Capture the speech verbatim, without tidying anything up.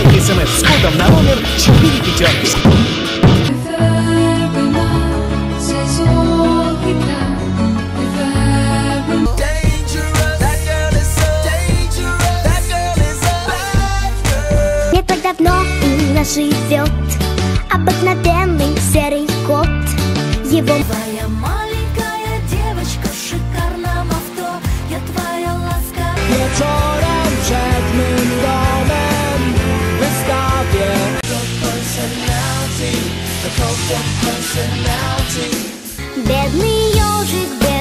Присылайте смс с кодом на номер четыре пятерки. Не так давно у нас живет обыкновенный серый кот. Его Твоя маленькая девочка в шикарном авто. Я твоя ласка. Wieczorem przed mym domem wystawię Personality, the cult of personality. бедный ежик.